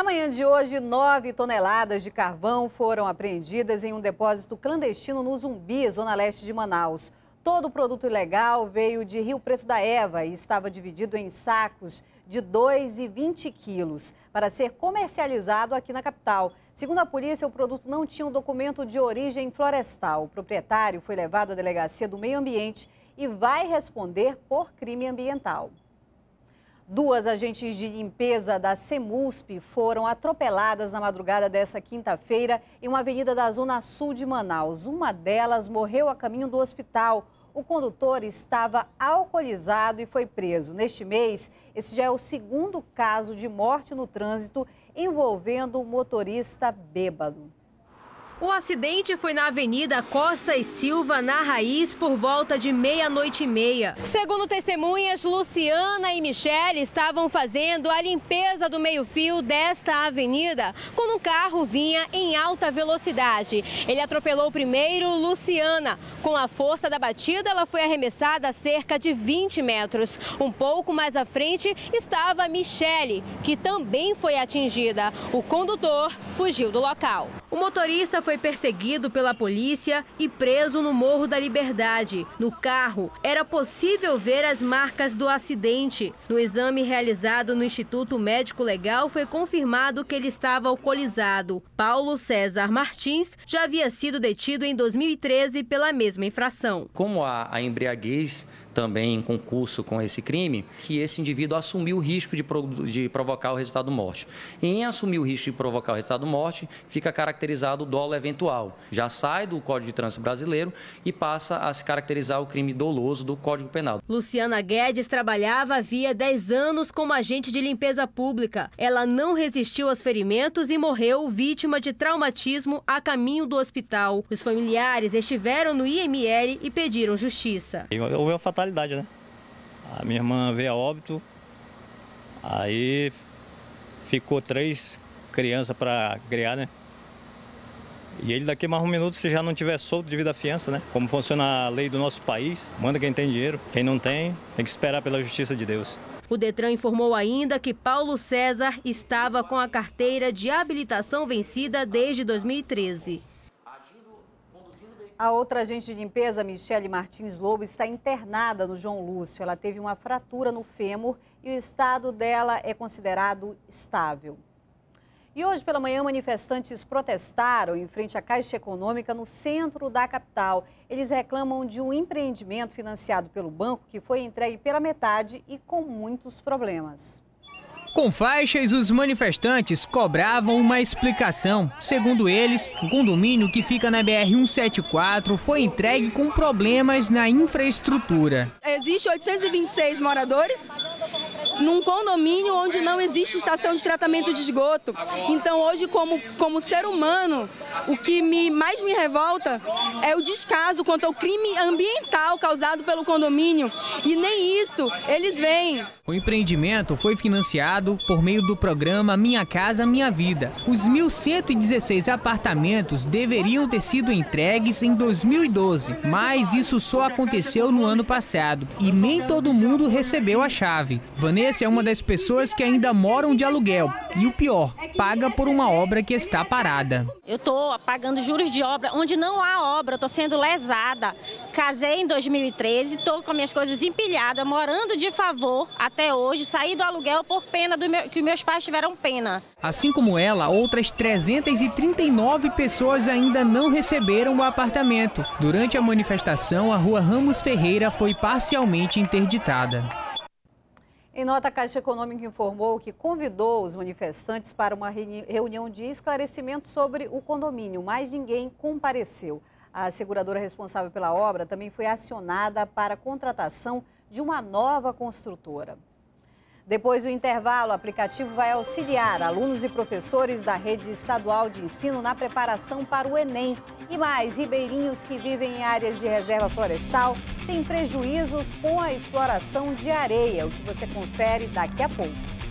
Na manhã de hoje, 9 toneladas de carvão foram apreendidas em um depósito clandestino no Zumbi, zona leste de Manaus. Todo o produto ilegal veio de Rio Preto da Eva e estava dividido em sacos de 2 e 20 quilos para ser comercializado aqui na capital. Segundo a polícia, o produto não tinha um documento de origem florestal. O proprietário foi levado à delegacia do meio ambiente e vai responder por crime ambiental. 2 agentes de limpeza da Semusp foram atropeladas na madrugada desta quinta-feira em uma avenida da zona sul de Manaus. Uma delas morreu a caminho do hospital. O condutor estava alcoolizado e foi preso. Neste mês, esse já é o segundo caso de morte no trânsito envolvendo um motorista bêbado. O acidente foi na Avenida Costa e Silva, na Raiz, por volta de 00:30. Segundo testemunhas, Luciana e Michele estavam fazendo a limpeza do meio-fio desta avenida quando um carro vinha em alta velocidade. Ele atropelou primeiro Luciana. Com a força da batida, ela foi arremessada a cerca de 20 metros. Um pouco mais à frente estava Michele, que também foi atingida. O condutor fugiu do local. O motorista foi perseguido pela polícia e preso no Morro da Liberdade. No carro, era possível ver as marcas do acidente. No exame realizado no Instituto Médico Legal, foi confirmado que ele estava alcoolizado. Paulo César Martins já havia sido detido em 2013 pela mesma infração. Como a embriaguez também em concurso com esse crime, que esse indivíduo assumiu o risco de provocar o resultado de morte. E em assumir o risco de provocar o resultado de morte, fica caracterizado o dolo eventual. Já sai do Código de Trânsito Brasileiro e passa a se caracterizar o crime doloso do Código Penal. Luciana Guedes trabalhava havia 10 anos como agente de limpeza pública. Ela não resistiu aos ferimentos e morreu vítima de traumatismo a caminho do hospital. Os familiares estiveram no IML e pediram justiça. Houve uma fatalidade, né? A minha irmã veio a óbito, aí ficou 3 crianças para criar, né? E ele daqui a mais um minuto, se já não tiver solto devido à fiança, né? Como funciona a lei do nosso país, manda quem tem dinheiro, quem não tem, tem que esperar pela justiça de Deus. O Detran informou ainda que Paulo César estava com a carteira de habilitação vencida desde 2013. A outra agente de limpeza, Michele Martins Lobo, está internada no João Lúcio. Ela teve uma fratura no fêmur e o estado dela é considerado estável. E hoje pela manhã, manifestantes protestaram em frente à Caixa Econômica no centro da capital. Eles reclamam de um empreendimento financiado pelo banco que foi entregue pela metade e com muitos problemas. Com faixas, os manifestantes cobravam uma explicação. Segundo eles, o condomínio que fica na BR-174 foi entregue com problemas na infraestrutura. Existem 826 moradores num condomínio onde não existe estação de tratamento de esgoto. Então hoje, como ser humano, o que mais me revolta é o descaso quanto ao crime ambiental causado pelo condomínio. E nem isso eles veem. O empreendimento foi financiado por meio do programa Minha Casa Minha Vida. Os 1.116 apartamentos deveriam ter sido entregues em 2012, mas isso só aconteceu no ano passado e nem todo mundo recebeu a chave. Vanessa é uma das pessoas que ainda moram de aluguel e o pior, paga por uma obra que está parada. Eu estou pagando juros de obra onde não há obra, estou sendo lesada. Casei em 2013, estou com minhas coisas empilhadas, morando de favor até hoje, saí do aluguel por pena que meus pais tiveram pena. Assim como ela, outras 339 pessoas ainda não receberam o apartamento. Durante a manifestação, a rua Ramos Ferreira foi parcialmente interditada. Em nota, a Caixa Econômica informou que convidou os manifestantes para uma reunião de esclarecimento sobre o condomínio, mas ninguém compareceu. A seguradora responsável pela obra também foi acionada para a contratação de uma nova construtora. Depois do intervalo, o aplicativo vai auxiliar alunos e professores da rede estadual de ensino na preparação para o Enem. E mais, ribeirinhos que vivem em áreas de reserva florestal têm prejuízos com a exploração de areia, o que você confere daqui a pouco.